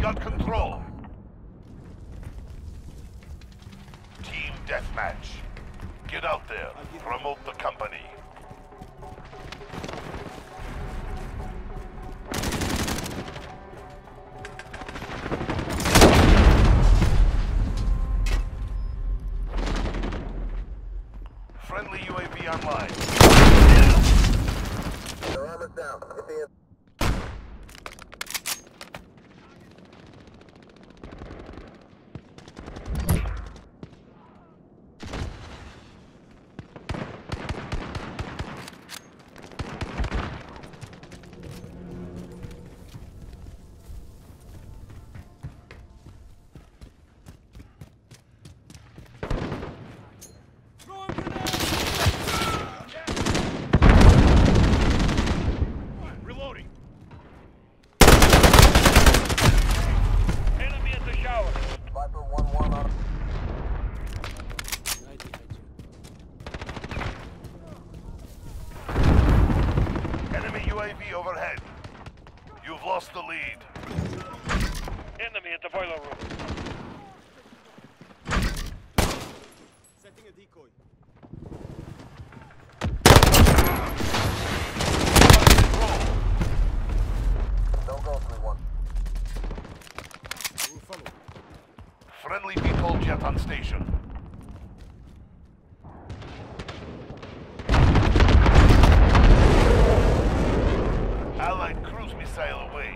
got control. Team deathmatch. Get out there. Promote the company. Friendly UAV online. Their armor's down. Get the UAV overhead. You've lost the lead. Enemy at the boiler room. Setting a decoy. Don't go 3-1. We'll follow. Friendly VTOL jet on station. Allied cruise missile away.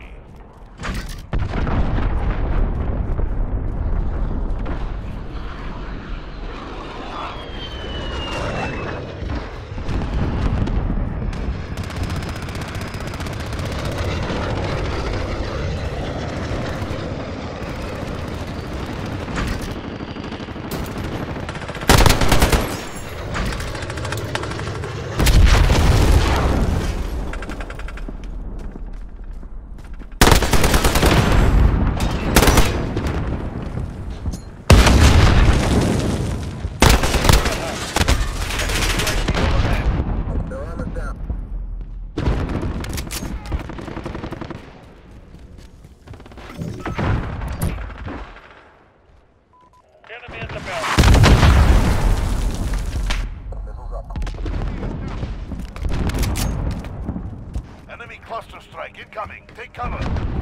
Their armor's down. Enemy at the bell. Missiles up. Enemy cluster strike incoming. Take cover.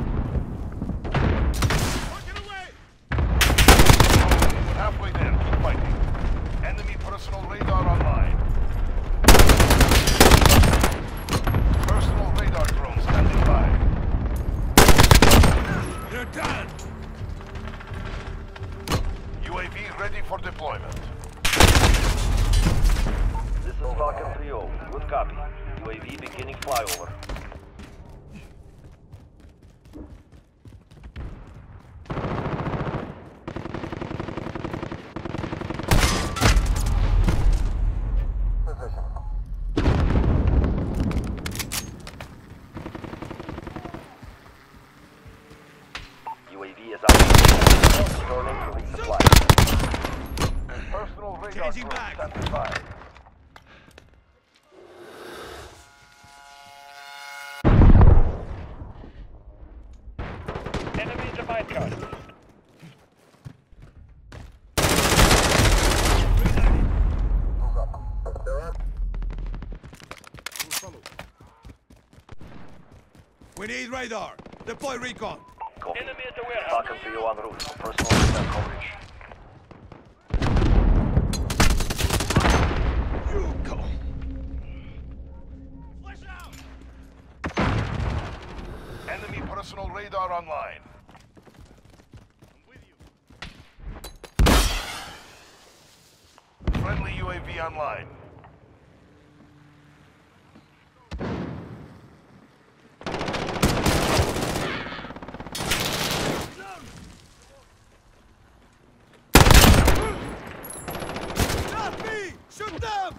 We're halfway there. Keep fighting. Enemy personal radar online. Personal radar drone standing by. They're done! UAV ready for deployment. This is Falcon 3-0. Good copy. UAV beginning flyover. Position. UAV is out. Returning to resupply. Personal radar Changing drone back. standing by. Enemy at the mine cart. Missiles up. Their armor. We'll follow. We need radar. Deploy recon. Copy. Enemy at the warehouse. Falcon 3-0 en route for personal radar coverage. You go. Enemy personal radar online. Friendly UAV online. Not me! Shoot them!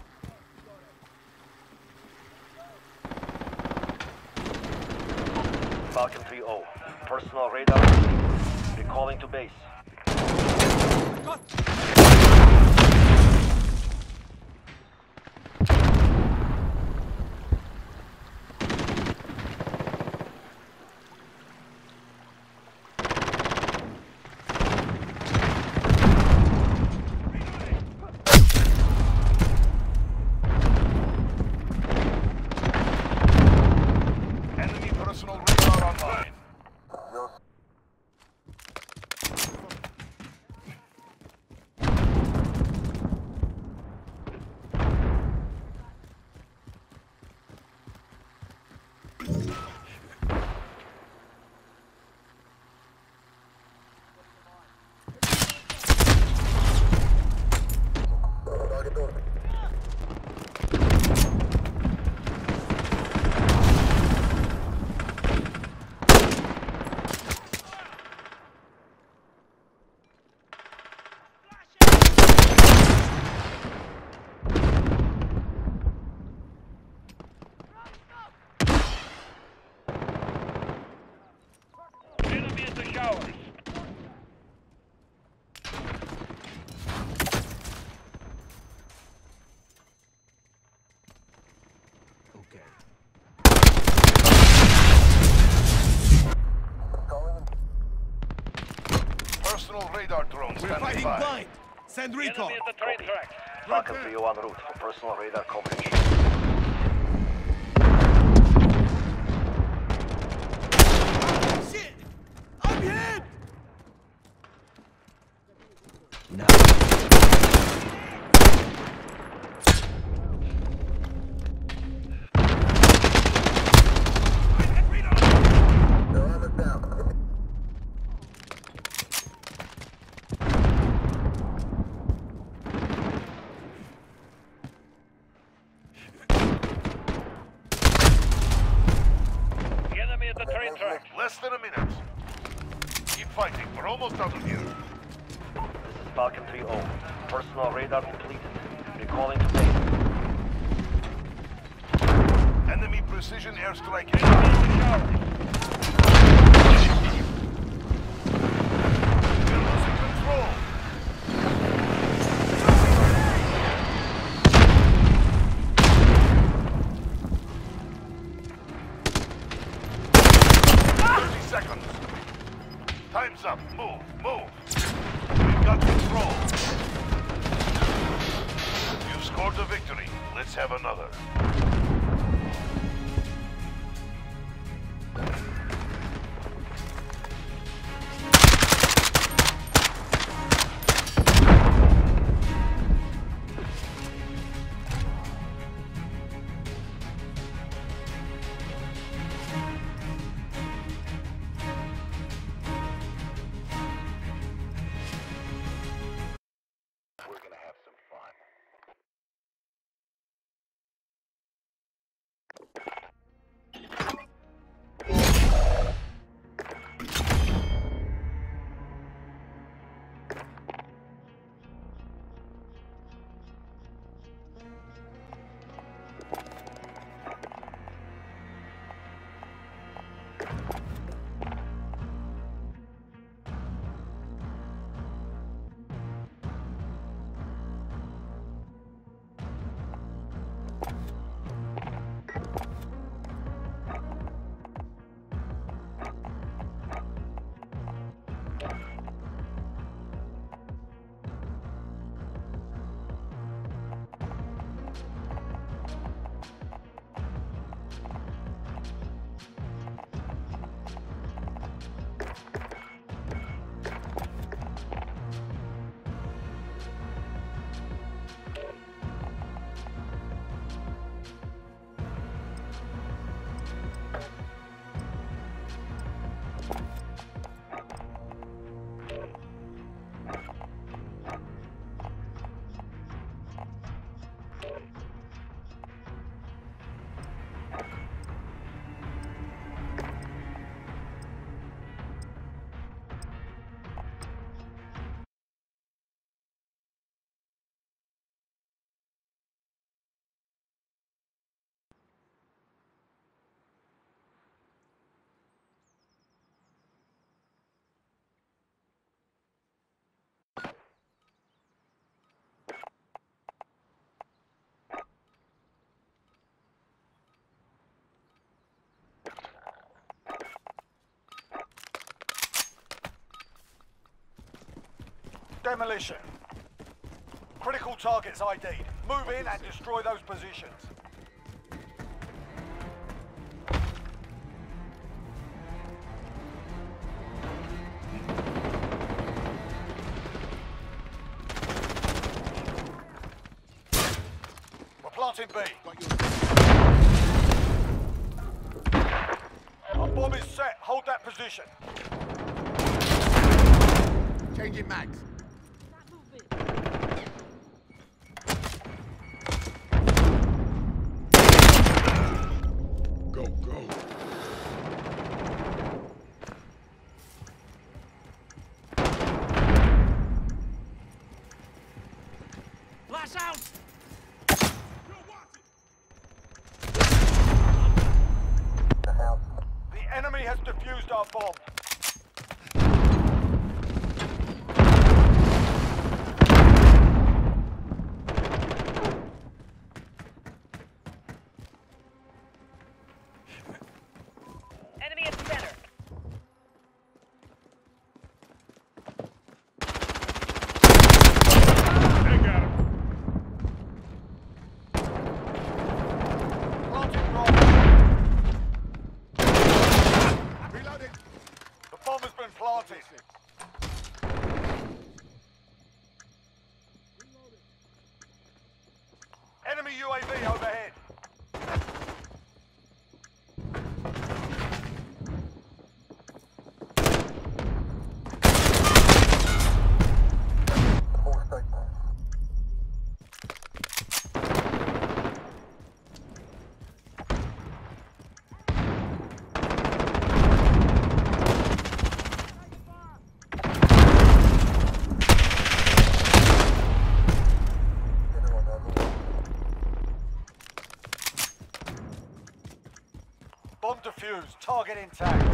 Falcon 3-0. Personal radar. Recalling to base. ours. Okay. Calling Personal radar drone We're standing fighting by. blind. Send recon. Enemy at the train tracks. Falcon 3-0 en route for personal radar coverage. Shit! I'm hit! They're on the down. Enemy at the train tracks. Less than a minute. Keep fighting. We're almost out of here. This is Falcon 3-0. Personal radar completed. Recalling to base. Enemy precision airstrike Enemy inbound. in the showers. We're losing control. Seconds. Time's up. Move. We've got control. You've scored a victory. Let's have another. We're gonna have some fun. Demolition. Critical targets ID'd. Move in and destroy those positions. We're planting B. Our bomb is set. Hold that position. Changing mags. Go. Flash out! The enemy has defused our bomb. Bomb defused. Target intact.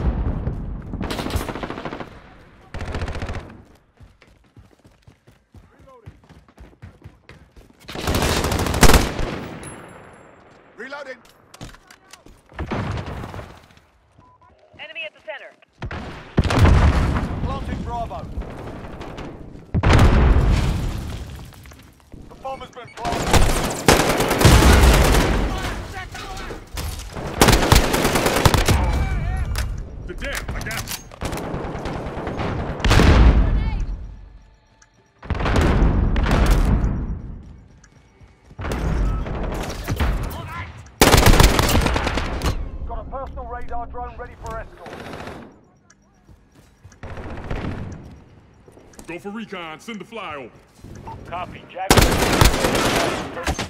Reloading. Enemy at the center. Planting Bravo. The bomb has been planted. The dead, I got you. Got a personal radar drone ready for escort. Go for recon, send the flyover. Copy. Jack. Radar coverage.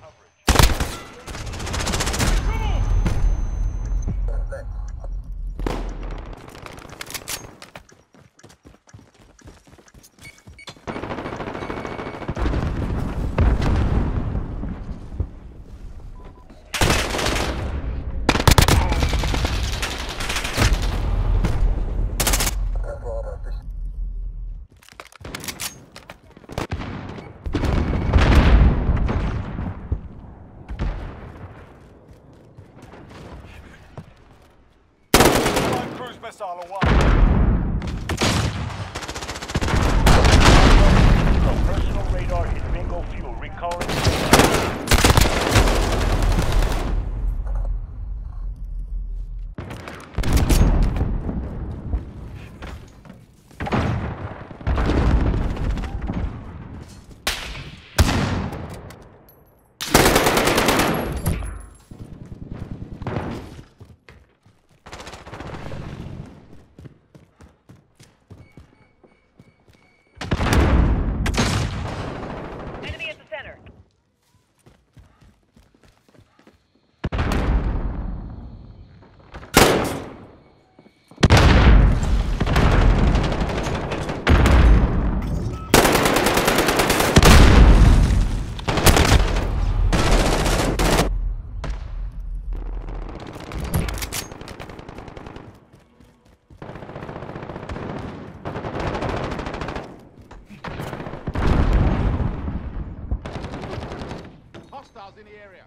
Cruise missile away. Personal radar hit bingo fuel. Recalling. Enemy at the center. Hostiles in the area.